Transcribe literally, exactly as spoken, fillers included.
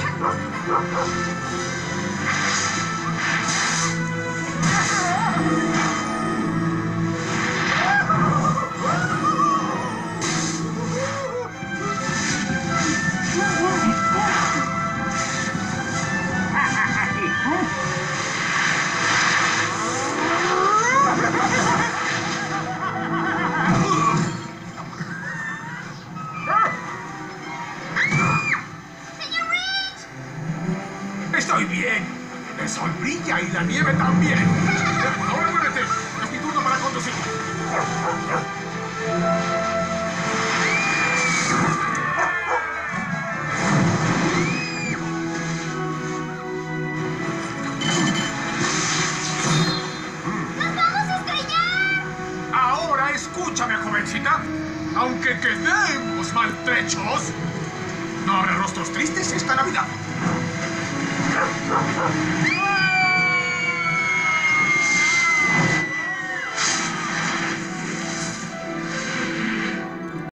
Estoy bien. El sol brilla y la nieve también. Ahora muévete. Es mi turno para conducir. ¡Nos vamos a estrellar! Ahora escúchame, jovencita. Aunque quedemos maltrechos, no habrá rostros tristes esta Navidad.